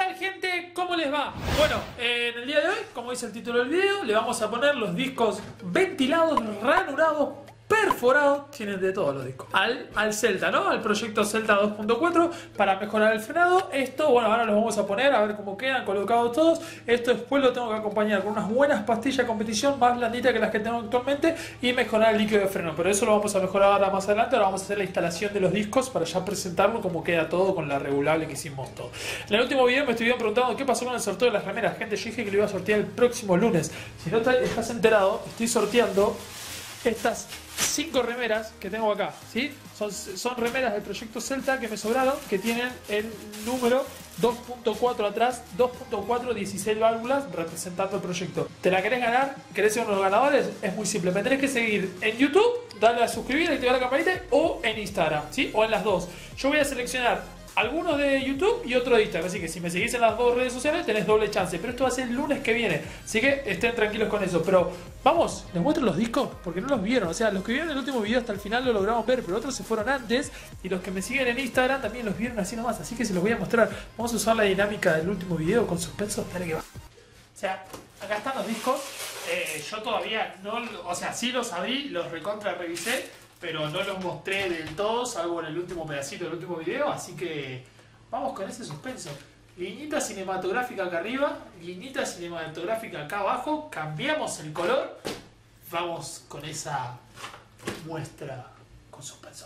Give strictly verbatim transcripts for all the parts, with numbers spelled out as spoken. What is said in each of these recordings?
tal, gente? ¿Cómo les va? Bueno, eh, en el día de hoy, como dice el título del video, le vamos a poner los discos ventilados, ranurados, perforados, tienen de todos los discos, al, al Celta, ¿no? Al proyecto Celta dos punto cuatro para mejorar el frenado. Esto, bueno, ahora los vamos a poner a ver cómo quedan colocados todos. Esto después lo tengo que acompañar con unas buenas pastillas de competición más blanditas que las que tengo actualmente y mejorar el líquido de freno, pero eso lo vamos a mejorar ahora más adelante. Ahora vamos a hacer la instalación de los discos para ya presentarlo como queda todo con la regulable que hicimos todo. En el último video me estuvieron preguntando qué pasó con el sorteo de las remeras. Gente, yo dije que lo iba a sortear el próximo lunes. Si no estás enterado, estoy sorteando estas cinco remeras que tengo acá, ¿sí? Son, son remeras del proyecto Celta que me sobraron, que tienen el número dos punto cuatro atrás, dos punto cuatro, dieciséis válvulas representando el proyecto. ¿Te la querés ganar? ¿Querés ser uno de los ganadores? Es muy simple, me tenés que seguir en YouTube, darle a suscribir, activar la campanita, o en Instagram, ¿sí? O en las dos. Yo voy a seleccionar algunos de YouTube y otro de Instagram, así que si me seguís en las dos redes sociales tenés doble chance, pero esto va a ser el lunes que viene, así que estén tranquilos con eso. Pero vamos, les muestro los discos porque no los vieron, o sea, los que vieron el último video hasta el final lo logramos ver, pero otros se fueron antes, y los que me siguen en Instagram también los vieron así nomás, así que se los voy a mostrar. Vamos a usar la dinámica del último video con suspenso. Dale que va. O sea, acá están los discos. eh, yo todavía no, o sea, sí los abrí, los recontra revisé, pero no los mostré del todo, salvo en el último pedacito del último video, así que vamos con ese suspenso. Liñita cinematográfica acá arriba, liñita cinematográfica acá abajo, cambiamos el color, vamos con esa muestra con suspenso.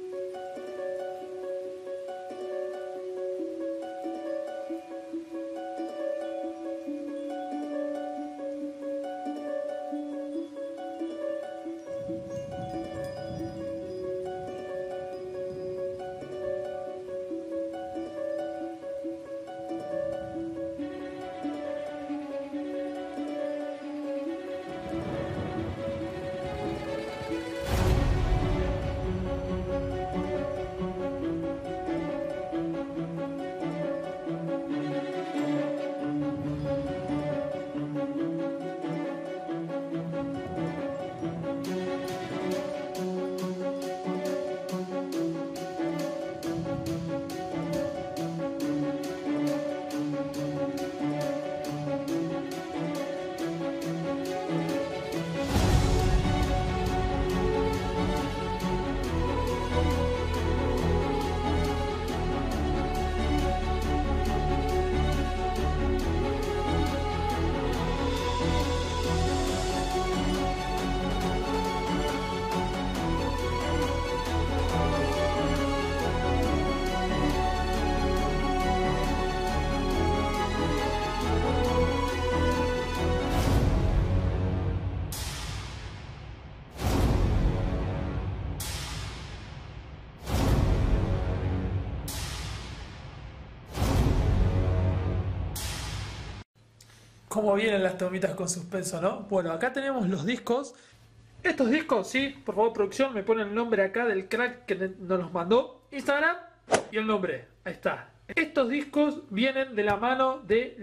Cómo vienen las tomitas con suspenso, ¿no? Bueno, acá tenemos los discos. Estos discos, sí, por favor, producción, me ponen el nombre acá del crack que nos los mandó Instagram y el nombre. Ahí está. Estos discos vienen de la mano de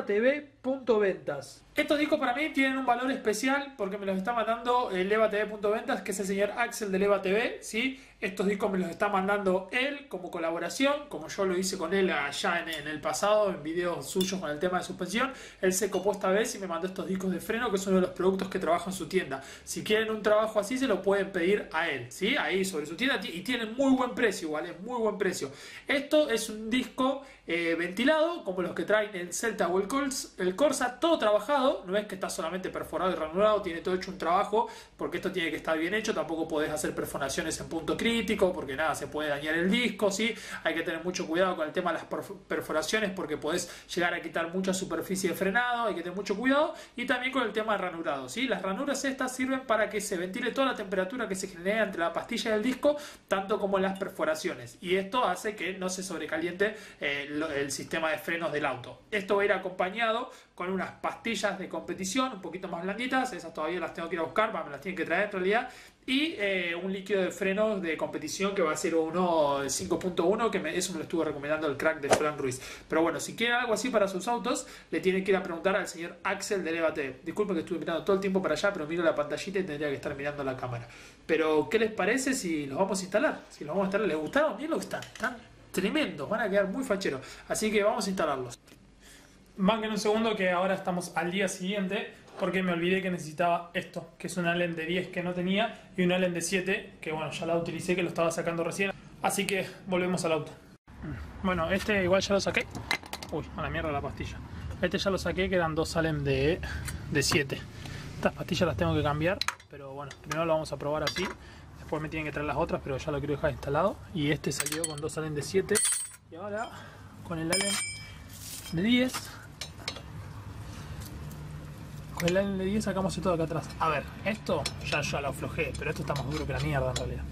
levatv.ventas. Estos discos para mí tienen un valor especial porque me los está mandando eh, levatv.ventas, que es el señor Axel de LevaTV, ¿sí? Estos discos me los está mandando él como colaboración, como yo lo hice con él allá en, en el pasado, en videos suyos con el tema de suspensión. Él se copó esta vez y me mandó estos discos de freno, que es uno de los productos que trabaja en su tienda. Si quieren un trabajo así, se lo pueden pedir a él, ¿sí? Ahí sobre su tienda, y tienen muy buen precio, igual, es muy buen precio. Esto es un disco eh, ventilado, como los que traen el Celta o el, Cors, el Corsa, todo trabajado. No es que está solamente perforado y ranurado, tiene todo hecho un trabajo, porque esto tiene que estar bien hecho. Tampoco podés hacer perforaciones en punto crítico, porque nada, se puede dañar el disco, ¿sí? Hay que tener mucho cuidado con el tema de las perforaciones, porque podés llegar a quitar mucha superficie de frenado, hay que tener mucho cuidado, y también con el tema de ranurado, ¿sí? Las ranuras estas sirven para que se ventile toda la temperatura que se genera entre la pastilla y el disco, tanto como las perforaciones, y esto hace que no se sobrecaliente eh, el sistema de frenos del auto. Esto va a ir acompañado con unas pastillas de competición un poquito más blanditas, esas todavía las tengo que ir a buscar, me las tienen que traer en realidad, y eh, un líquido de frenos de competición que va a ser uno cinco punto uno, que me, eso me lo estuvo recomendando el crack de Fran Ruiz. Pero bueno, si quieren algo así para sus autos, le tienen que ir a preguntar al señor Axel de LevaTV. Disculpen que estuve mirando todo el tiempo para allá, pero miro la pantallita y tendría que estar mirando la cámara. Pero ¿qué les parece si los vamos a instalar? Si los vamos a instalar, ¿les gustaron? Bien, lo que están, están tremendos, van a quedar muy facheros, así que vamos a instalarlos. Banquen un segundo que ahora estamos al día siguiente porque me olvidé que necesitaba esto, que es un Allen de diez que no tenía y un Allen de siete que bueno, ya la utilicé, que lo estaba sacando recién. Así que volvemos al auto. Bueno, este igual ya lo saqué. Uy, a la mierda la pastilla. Este ya lo saqué, que eran dos Allen de siete. Estas pastillas las tengo que cambiar, pero bueno, primero lo vamos a probar así. Después me tienen que traer las otras, pero ya lo quiero dejar instalado. Y este salió con dos Allen de siete. Y ahora con el Allen de diez. Con el Allen de diez sacamos esto de acá atrás. A ver, esto ya, ya lo aflojé, pero esto está más duro que la mierda en realidad.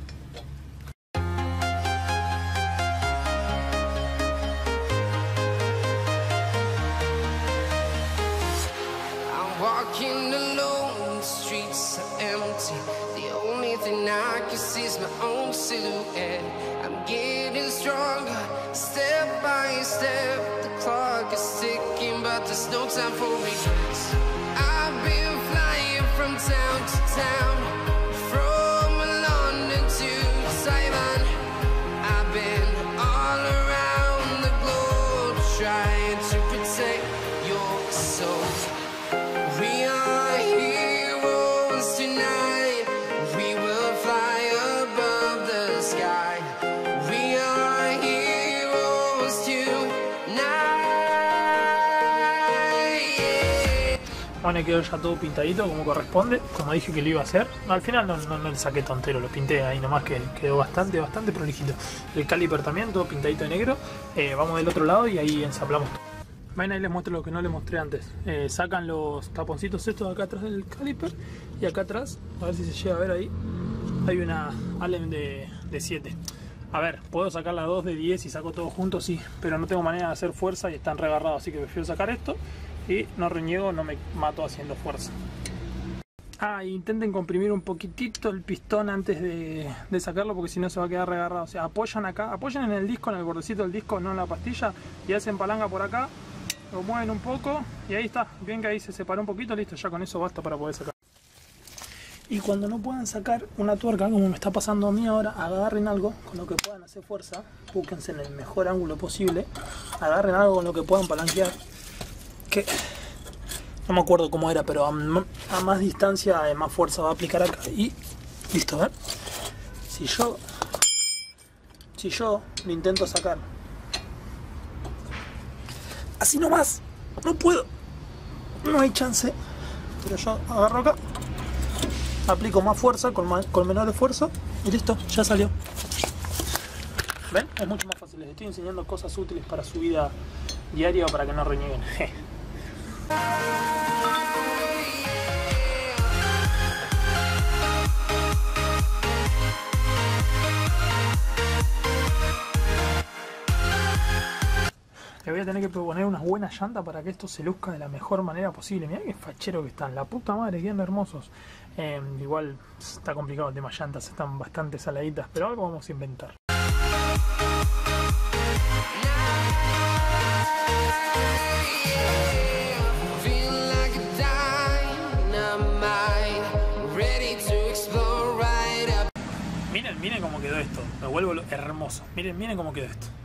Walking alone, the streets are empty. The only thing I can see is my own silhouette. I'm getting stronger, step by step. The clock is ticking, but there's no time for regrets. I've been flying from town to town, from London to Taiwan. I've been all around the globe trying to protect your soul. We are heroes tonight. We will fly above the sky. We are heroes tonight. Yeah. Bueno, quedó ya todo pintadito como corresponde, como dije que lo iba a hacer. Al final no, no, no le saqué tontero, lo pinté ahí nomás, que quedó bastante, bastante prolijito. El caliper también, todo pintadito de negro. Eh, vamos del otro lado y ahí ensablamos todo. Ven, ahí les muestro lo que no les mostré antes. Eh, sacan los taponcitos estos de acá atrás del caliper. Y acá atrás, a ver si se llega a ver ahí, hay una Allen de siete. A ver, puedo sacar las dos de diez y saco todo junto, sí. Pero no tengo manera de hacer fuerza y están regarrados. Así que prefiero sacar esto y no reniego, no me mato haciendo fuerza. Ah, e intenten comprimir un poquitito el pistón antes de, de sacarlo, porque si no se va a quedar regarrado. O sea, apoyan acá, apoyan en el disco, en el bordecito del disco, no en la pastilla. Y hacen palanca por acá. Lo mueven un poco y ahí está, bien que ahí se separó un poquito, listo, ya con eso basta para poder sacar. Y cuando no puedan sacar una tuerca, como me está pasando a mí ahora, agarren algo con lo que puedan hacer fuerza, búsquense en el mejor ángulo posible, agarren algo con lo que puedan palanquear, que no me acuerdo cómo era, pero a, a más distancia, más fuerza va a aplicar acá y listo, ¿ven? Si yo, si yo lo intento sacar así nomás, no puedo, no hay chance, pero yo agarro acá, aplico más fuerza con, más, con menor esfuerzo y listo, ya salió. ¿Ven? Es mucho más fácil, les estoy enseñando cosas útiles para su vida diaria o para que no renieguen. Le voy a tener que proponer unas buenas llantas para que esto se luzca de la mejor manera posible. Mirá qué fachero que están, la puta madre, quedan hermosos. Eh, igual está complicado el tema llantas, están bastante saladitas, pero algo vamos a inventar. Miren, miren cómo quedó esto, me vuelvo hermoso. Miren, miren cómo quedó esto.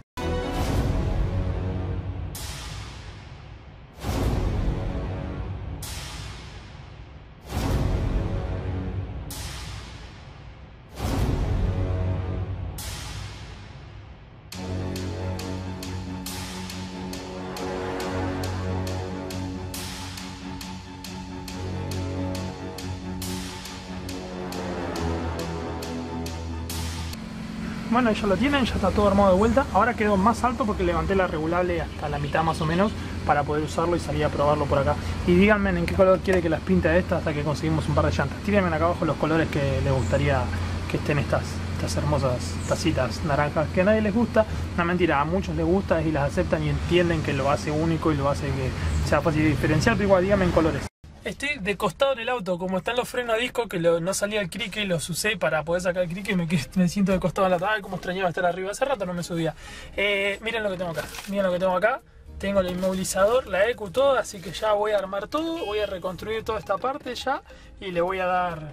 Bueno, ya lo tienen, ya está todo armado de vuelta. Ahora quedó más alto porque levanté la regulable hasta la mitad más o menos para poder usarlo y salir a probarlo por acá. Y díganme en qué color quiere que las pinte esta hasta que conseguimos un par de llantas. Tírenme acá abajo los colores que les gustaría que estén estas, estas hermosas tacitas naranjas que a nadie les gusta. No, mentira, a muchos les gusta y las aceptan y entienden que lo hace único y lo hace que sea fácil de diferenciar, pero igual díganme en colores. Estoy de costado en el auto, como están los frenos a disco, que lo, no salía el crique, los usé para poder sacar el crique y me, me siento de costado en la auto. Ay, como extrañaba estar arriba, hace rato no me subía. Eh, miren lo que tengo acá, miren lo que tengo acá. Tengo el inmovilizador, la E Q, todo, así que ya voy a armar todo, voy a reconstruir toda esta parte ya y le voy a dar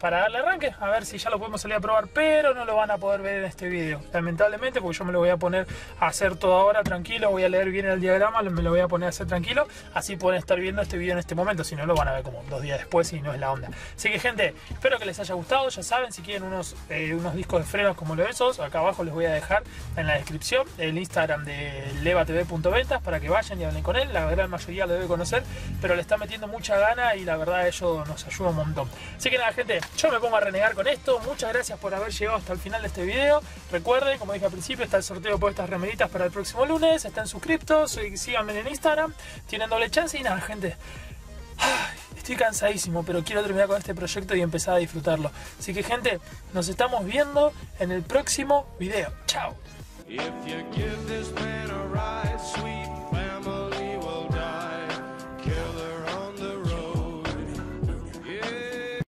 para darle arranque, a ver si ya lo podemos salir a probar, pero no lo van a poder ver en este video, lamentablemente, porque yo me lo voy a poner a hacer todo ahora tranquilo, voy a leer bien el diagrama, me lo voy a poner a hacer tranquilo, así pueden estar viendo este video en este momento, si no lo van a ver como dos días después y no es la onda. Así que gente, espero que les haya gustado, ya saben, si quieren unos, eh, unos discos de frenos como los esos, acá abajo les voy a dejar en la descripción el Instagram de levatv punto ventas para que vayan y hablen con él, la gran mayoría lo debe conocer, pero le está metiendo mucha gana y la verdad eso nos ayuda un montón. Así que nada gente, yo me pongo a renegar con esto, muchas gracias por haber llegado hasta el final de este video, recuerden, como dije al principio, está el sorteo por estas remeritas para el próximo lunes, están suscriptos, síganme en Instagram, tienen doble chance y nada gente, ay, estoy cansadísimo, pero quiero terminar con este proyecto y empezar a disfrutarlo. Así que gente, nos estamos viendo en el próximo video. Chao. If you give this man a ride, sweet